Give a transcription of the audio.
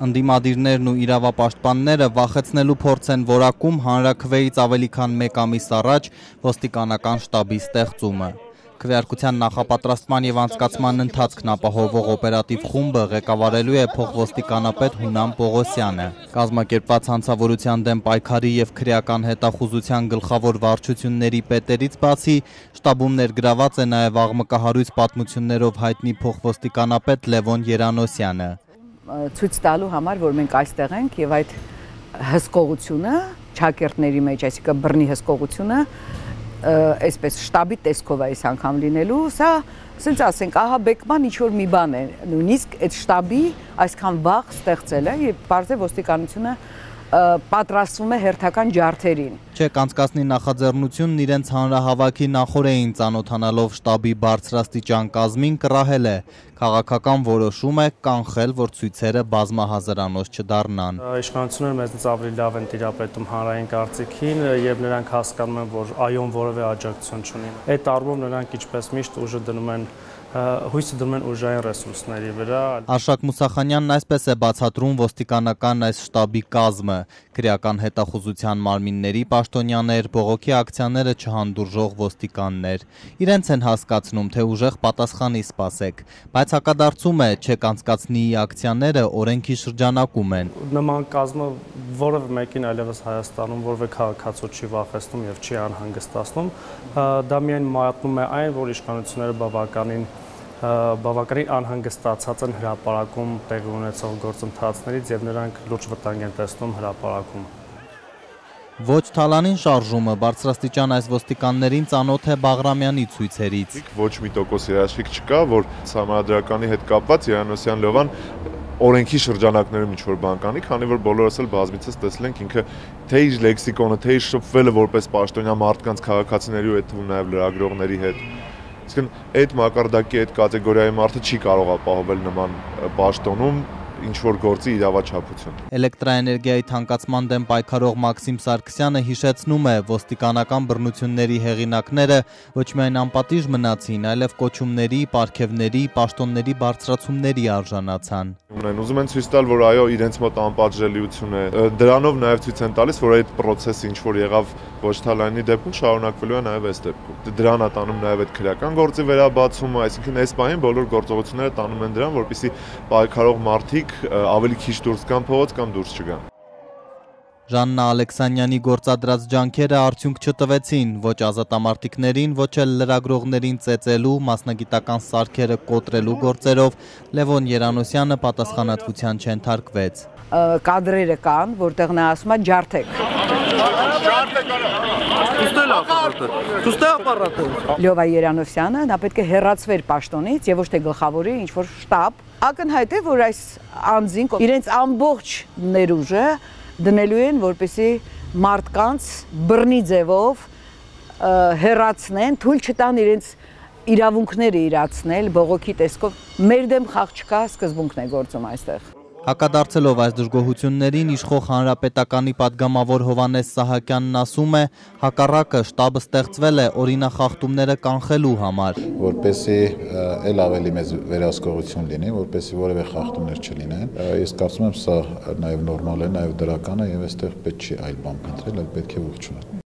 Ընդդիմադիրներն ու իրավապաշտպանները վախեցնելու փորձ են որակում հանրաքվեից ավելի քան 1 ամիս առաջ ոստիկանական շտաբի ստեղծումը։ Քվեարկության նախապատրաստման և անցկացման ընթացքն ապահովող օպերատիվ խումբը ղեկավարելու է փոխոստիկանապետ Հունան Պողոսյանը։ Կազմակերպված հանցավորության դեմ պայքարի և քրեական հետախուզության գլխավոր վարչությունների պետերից բացի շտաբում ներգրաված է նաև աղմկահարույց պատմություններով հայտնի փոխոստիկանապետ Լևոն Երանոսյանը։ Ցույց տալու համար, որ մենք այստեղ ենք եւ այդ հսկողությունը ճակերտների մեջ, այսինքն բռնի հսկողությունը, այսպես շտաբի տեսքով է այս անգամ լինելու, սա ասենց ասենք, ահա բեկման ինչ որ մի բան է, նույնիսկ այդ շտաբի այսքան վաղ ստեղծելը եւ բարձր ոստիկանությունը պատրաստվում է հերթական ջարդերին։ Չեք անցկացնի նախաձեռնությունն իրենց հանրահավաքի նախօրեին ծանոթանալով շտաբի բարձրաստիճան կազմին կռահել է։ Քաղաքական որոշում է կանխել, որ ցույցերը բազմահազարանոց չդառնան։ Իշխանությունները մեզնից ավելի լավ են տիրապետում հանրային կարծիքին եւ նրանք հասկանում են, որ այոն որևէ աջակցություն չունի։ Այդ առումով նրանք ինչպես միշտ ուժը դնում են հույսը դնում են ուժային ռեսուրսների վրա։ Արշակ Մուսախանյանն այսպես է բացատրում ոստիկանական այս շտաբի կազմը։ Քրեական հետախուզության մարմինների պաշտոնյաներ, բողոքի ակցիաները չհանդուրժող ոստիկաններ։ Իրենց են հասկացնում, թե ուժեղ պատասխանի սպասեք, բայց հակադարձում է, չեք անցկացնի ակցիաները օրենքի շրջանակում են։ Նման կազմը որևէ մեկին այլևս Հայաստանում որևէ քաղաքացու չի վախեցնում եւ չի անհանգստացնում։ Դա միայն մատնում է այն, որ իշխանությունները բավականին անհանգստացած են հրապարակում տեղի ունեցող գործընթացներից եւ նրանք լուրջ վտանգ են տեսնում հրապարակում։ Ոչ թալանին շարժումը բարձրաստիճան այս ոստիկաններին ծանոթ է Բաղրամյանի ցույցերից։ Ոչ մի տոկոս երաշխիք չկա, որ համադրականի հետ կապված Երանոսյան Լևան օրենքի շրջանակներում ինչ-որ բան կանի, քանի որ բոլորս էլ բազմիցս տեսել ենք ինքը թե իր լեքսիկոնը, թե իր շփվելը որպես պաշտոնյա մարդկանց քաղաքացիների ու այդ թվում նաև լրագրողների հետ։ Իսկն այդ մակարդակի այդ կատեգորիայի մարդը չի կարող ապահովել նման պաշտոնում ինչ-որ գործի իրավաչափություն։ Էլեկտրաէներգիայի թանկացման դեմ պայքարող Մաքսիմ Սարգսյանը հիշեցնում է, ոստիկանական բռնությունների հեղինակները ոչ միայն անպատիժ մնացին, այլև կոչումների, պարգևների, պաշտոնների բարձրացումների արժանացան։ Ուզում են ցույց տալ, որ այո, իրենց մոտ անպատժելիություն է։ Դրանով նաև ցույց են տալիս, որ այդ process-ը ինչ որ եղավ ոչ թալանի դեպքում շարունակվելու է նաև այս դեպքում։ Դրան է տանում նաև այդ քրեական գործի վերաբացումը, այսինքն այս պահին բոլոր գործողությունները տանում են դրան, որպեսզի պայքարող մարդիկ ավելի քիչ դուրս գան փողոց կամ դուրս չգան։ Ժաննա Ալեքսանյանի գործադրած ջանքերը արդյունք չտվեցին ոչ ազատամարտիկներին, ոչ էլ լրագրողներին ծեծելու, մասնագիտական սարքերը կոտրելու գործերով Լևոն Երանոսյանը պատասխանատվության չենթարկվեց։ Կադրերը կան, որտեղ նա ասում է ջարդեք։ Լյովա Երանոսյանը նա պետք է հեռացվեր պաշտոնից եւ ոչ թե գլխավորի ինչ որ շտաբ։ Ակնհայտ է, որ այս անձին իրենց ամբողջ ներուժը դնելու են, որպեսզի մարդկանց բռնի ձևով հեռացնեն, թույլ չտան իրենց իրավունքները իրացնել բողոքի տեսքով։ Մեր դեմ խաղ չկա, սկզբունքն է գործում այստեղ։ Հակադարձելով այս դժգոհություններին իշխող հանրապետականի падգամավոր Հովհաննես Սահակյանն ասում է, հակառակը շտաբը ստեղծվել է օրինախախտումները կանխելու համար, որպեսզի ել ավելի մեծ վերահսկողություն լինի, որպեսզի որևէ խախտումներ չլինեն։ Ես կարծում եմ, սա նաև նորմալ է, նաև դրական է եւ այստեղ պետք չի այլ բան փնտրել, այլ պետք է ողջունել։